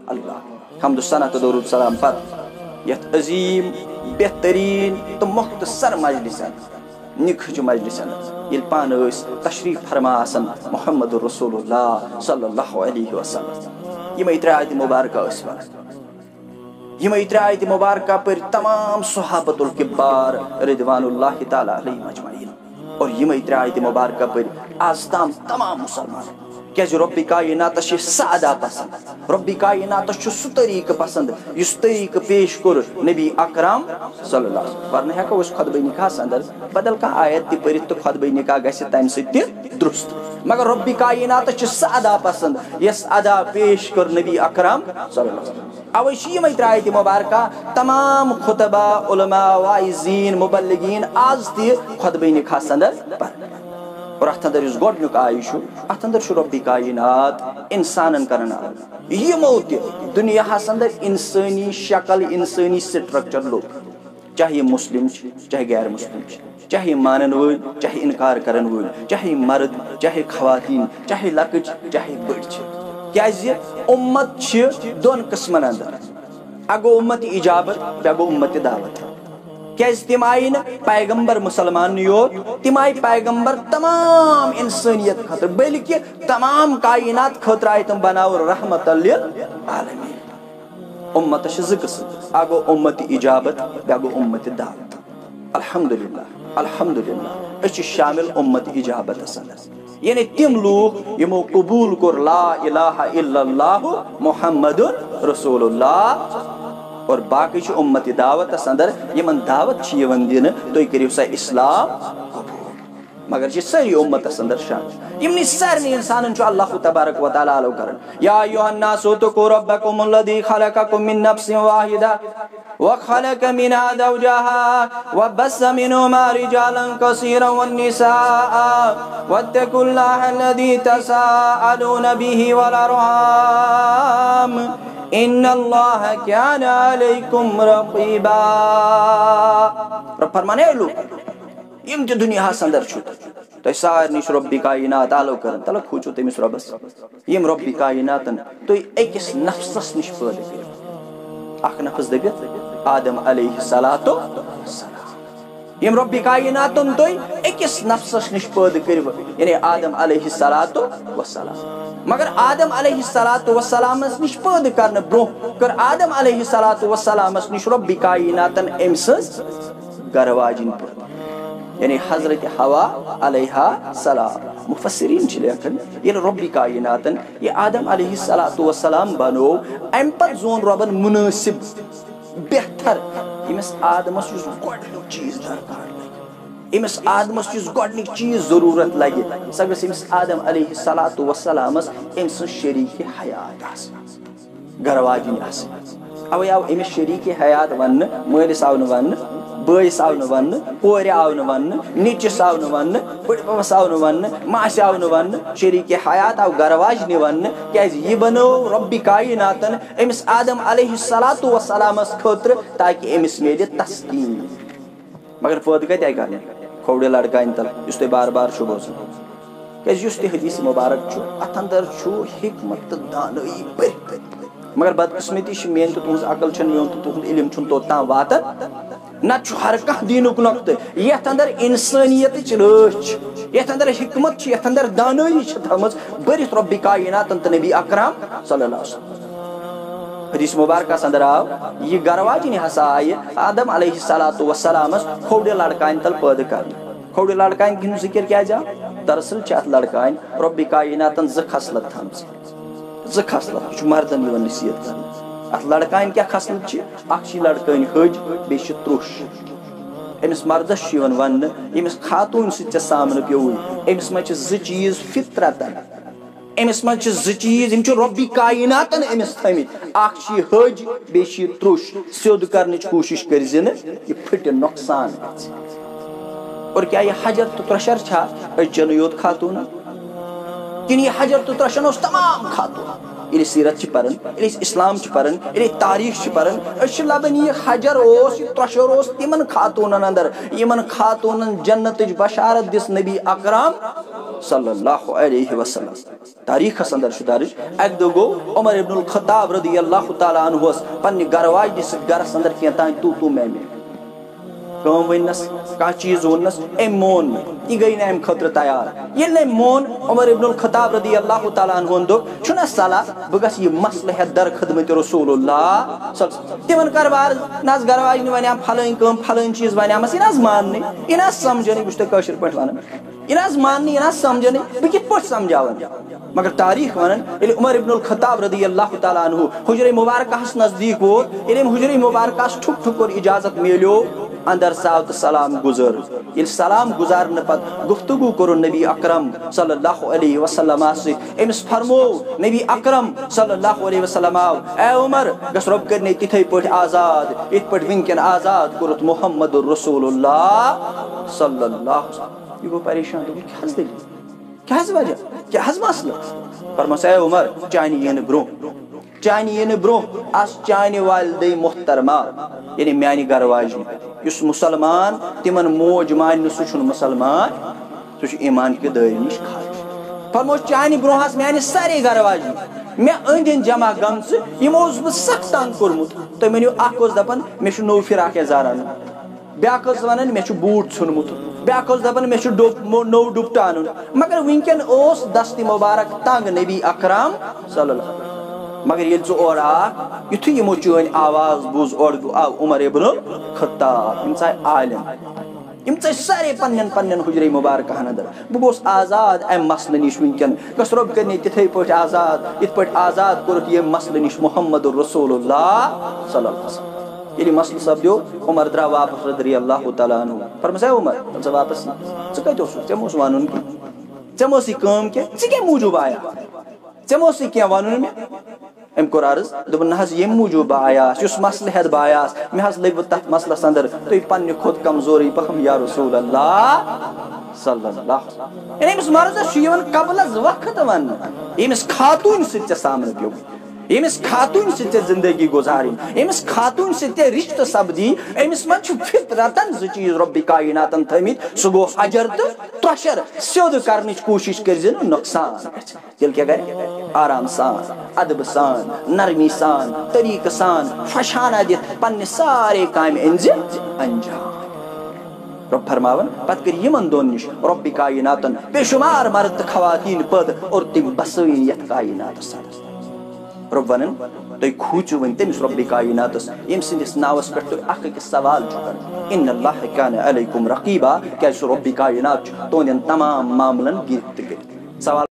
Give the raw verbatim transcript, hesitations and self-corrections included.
अल्लाह हम्दु सना तो दरूद सलाम पर यथ अजीम बेहतरीन तो मुख्तसर मजलिसन निखज मजलिसन ये पान तशरीफ फरमा आसन मोहम्मद रसूलुल्लाह सल्लल्लाहु अलैहि वसल्लम यम इतरायत मुबारक यम इतरायत मुबारक पर तमाम सहाबतुल किबार रिदवानुल्लाह ताला अलैहिम अजमईन और यम इतरायत मुबारक पर आज ताम तमाम मुसलमान क्या रब्बी कायनात सादा पसंद रब्बी कायनात सह तरीक पसंद इस तरीक पेश कोर नबी अकरम सल्लल्लाहु अलैहि वसल्लम वरना हेको खुतबे निकाह अंदर बदल का आयत पढ़ तो खुतबे निकाह गसे तम सत्य दुरुस्त मगर रब्बी कायनात सादा पसंद यस अदा पेश कोर नबी अकरम सल्लल्लाहु अलैहि वसल्लम अवश्य में आयत मुबारक तमाम खुतबा उलमा वाइजीन मुबल्लिगीन आज ती खुतबे निकाह अंदर पढ़ और अत अंदर गोडनुक आयुष अत अंदर रब्बी कायनात इंसान करना यमो दुनिया अंदर इंसानी शक्ल इंसानी स्ट्रक्चर लोग चाहे मुस्लिम चाहे गैर मुस्लिम चाहे मानन वोल चाहे इनकार करन वोल चाहे मर्द चाहे खवातीन चाहे लकच चाहे बड़ क्या उम्मत दोन किस्मन अंदर अगो उम्मत इजाबत बगो उम्मत दावत क्या तिम आई न पैगम्बर मुसलमान योत तिम आई पैगम्बर तमाम इंसानियत खतर बल्कि तमाम कायनात खतर आय तुम बनाव रहमत लिल आलमीन उम्मत ज किस्म अगो उम्मत इजाबत बगो उम्मत दावत अल्हम्दुलिल्लाह अल्हम्दुलिल्लाह अछ शामिल उम्मत इजाबत अंदर यानी तिम लोग यमो कबूल कोर ला इलाहा इल्लल्लाह मुहम्मदुर रसूलुल्लाह और बाकी उम्मत दावत अंदर यमन दावत दिन तुम करो सा इस्लाम मगर ये सारी उम्मत अंदर शामिल यमनी सारे इंसान अल्लाह तबारक व तआला आलो करन या अय्युहन्नासु तक़ू रब्बकुम अल्लज़ी खलक़कुम मिन नफ्सिन वाहिदा व खलक़ मिनहा ज़ौजहा व बस्स मिनहुमा रिजालन कसीरन वन निसाअ वत्तक़ुल्लाहा अल्लज़ी तसाअलूना बिही वल अरहाम इन्नल्लाह काना अलैकुम रक़ीबा रब फरमाने लो यम जो दुनिया अंदर छु तो सार निश रब्बी कायनात आलो करन तल खोचो तमिस रब्बस यम रब्बी कायनातन तो अकिस नफ्सस निश पैदा कर अख नफ्स दबित आदम अलैहि सलातो सलाम यम रब्बी कायनातन तो अकिस नफ्सस निश पैदा कर यानी आदम अलैहि सलातो व सलाम मगर आदम अलैहि सलातो व सलाम निश पैदा करन ब्रो कर आदम अलैहि सलातो व सलाम निश रब्बी कायनातन एमस गरवाजिन पैदा यानी हजरत हवा अलैहा सलाम मुफस्सिरीन लेखन ये रब्बी कायनातन ये आदम अलैहि सलातो व सलाम बनो अम पत जोन रबन मुनासिब बेहतर इमस आदमस युस गोडनिक चीज दरकार लगे इमस आदमस युस गोडनिक चीज जरूरत लगे सगस इमस आदम अलैहि सलातो व सलामस इमस शरीक हयात आस गरवाजिन आस अवे आव इमस शरीक हयात वन मलिस आव न वन बस आव वन कोर आव वन नीचस आव वन बड़पस आव वन मास आव वन शरीक हयात आव गरवाज वन क्या यह बनो रब्बी कायनातन अमिस आदम अलैहि सलातो व सलामस खतर ताकि अमिस मिले तस्कीन मगर फद कत आई कर खोड़े लड़का तल इस बार बार बोसान क्या हदीस मुबारक अत अंदर हिकमत दानई पर मगर बदकिस्मती मेन तो तुज अकल मेन तो तुद इलम तोतान वातन न हर कह दीनुक नक्त ये अंदर इंसानियत रच ये अंदर हिकमत ये अंदर दानई थम बरित रब्बी कायनात नबी अकरम सल्लल्लाहु अलैहि वसल्लम हदीस मुबारक अंदर आव यह गरवाजिन हसा आय आदम अलैहि सलातो व सलामस खोड़े लड़कान तल पैदा कर खोड़े लड़कान कि जिक्र क्या जा दरअसल अत लड़कान रब्बी कायनात ज खसलत थम ज खसलत मर्दन नसीहत कर अत लड़कान क्या खसलत अख लड़कान हज बे त्रुश अमिस मर्दस वन यमिस खातून से सामने प्यो अमिस मे ज चीज फितरतन अमिस मे ज चीज रब्बी कायनातन अमिस थमित अख हज बे त्रुश स्योद कर कोशिश कर यह फट नुकसान और क्या यह हजर तो त्रशर अजन योत खातून कि यह हजर तो त्रशन तमाम खातून ये सीरत पान ये इस्लाम पान ये तारीख पान लबन यह हजर त्रशर तिमन खातून अंदर यमन खातून जन्नत बशारत दिस नबी अकरम सल्लल्लाहु अलैहि वसल्लम। तारीखस अंदर छ दर्ज अक दो गो उमर इब्नुल खत्ताब रदियल्लाहु ताला अन्हु पन्ने गरवाज सित गरस अंदर के तान तू तू मैं मैं कम वनस का चीज वनस एम मोन यह गई ना खतर तैयार ये ने मोन उमर इब्नुल खत्ताब रदियल्लाहु ताला अन्हु दो छुना सला बगस ये मसला है दर खिदमत रसूलुल्लाह तिमन करबार नस गरवाज ने वन्या फलन कम फलन चीज वन्या मस इनाज मानने इनाज समझने बुझते कशर पट वन इनाज मानने इनाज समझने बह कित पट समझावन मगर तारीख वन उमर इब्नुल खत्ताब रदियल्लाहु ताला अन्हु हुजरे मुबारकहस नजदीक वो इले हुजरे मुबारकहस ठुक ठुक और इजाजत मिलो अंदर साव तो सलाम गुजर ये सलाम गुजार न पत गुफ्तगू करो नबी अकरम सल्लल्लाहु अलैहि वसल्लम से एमस फरमो नबी अकरम सल्लल्लाहु अलैहि वसल्लम ए उमर गस रब करने तिथै पट आजाद इत पट विंकन आजाद करत मुहम्मदुर रसूलुल्लाह सल्लल्लाहु ये गो परेशान तो क्या हस दिल क्या हस वजह क्या हस मसला फरमास ए उमर चानी यन ब्रो चानी यन ब्रो अस चानी वालदे मुहतरमा यानी म्यानी गरवाजी युस मुसलमान तिमन मोज मान सु मुसलमान सु ईमान के दायरे निश खारिज फरमोस चानी ब्रोहस म्यानी सारे गरवाजी मे अंद अंद जमा गमस यमो बह सख्त तंग कोरमुत तो मनियो अख दपन मे नो फिराक यजार ब्याक वन मे बूट छुनमुत ब्याक दपन मे नो दुपटा अन मगर विंकन ओस दस्ती मुबारक तंग नबी अकरम सल्लल्लाहु मगर ये और आ युथु यमो चोन आवाज बूज और आव उमर इब्नुल खत्ताब इम चाहे आलिम इम चाहे सारे पन्नन पन्नन हुजरे मुबारक अंदर बह गोस आजाद अम मसल निश विंकन गस रब करने तिथे पट आजाद इत पट आजाद कोरत ये मसल निश मुहम्मदुर रसूलुल्लाह सल्लल्लाहु अलैहि वसल्लम ये मसल सब जो उमर द्रा वापस रदियल्लाहु ताला अन्हु फरमाया उमर तब वापस च कत ओस च मोस वनुन कि च मोस काम के च के मूजूब आया च मोस के वनुन में एम कोर अर्ज दोपन नहज ये मूजूब आयास युस मसल हेद बायास मे हस लग तथ मसलस अंदर तुई पन्ने खुद कमजोरी पखम या रसूल अल्लाह सल्लल्लाहु यानी इस मर्द शिवन कबल वक्त वन इस खातून से सामने पियो एमिस खातून से जिंदगी गुजारी एमिस खातून से रिश्त सब्दी एमिस मन फितरतन ज चीज रब्बी कायनातन थमित सो गो अजर तो त्वशर स्योद करने कोशिश कर नुकसान दिल क्या करे आराम सान अदब सान नरमी सान तरीक सान फशाना दित पन्ने सारे काम इंज अंजाम रब फरमावन पत कर यमन दोन निश रब्बी कायनातन बेशुमार मर्द खवातीन पद और तिम बसवी यत कायनात सद रब वन तुम खूचु वन तमिस रब्बी कायनातस यम सिंदिस नावस पे अख अकिस सवाल कर इन्नल्लाह कान अलैकुम रकीबा क्या रब्बी कायनात तुंदन तमाम मामलन गिरफ्त कर सवाल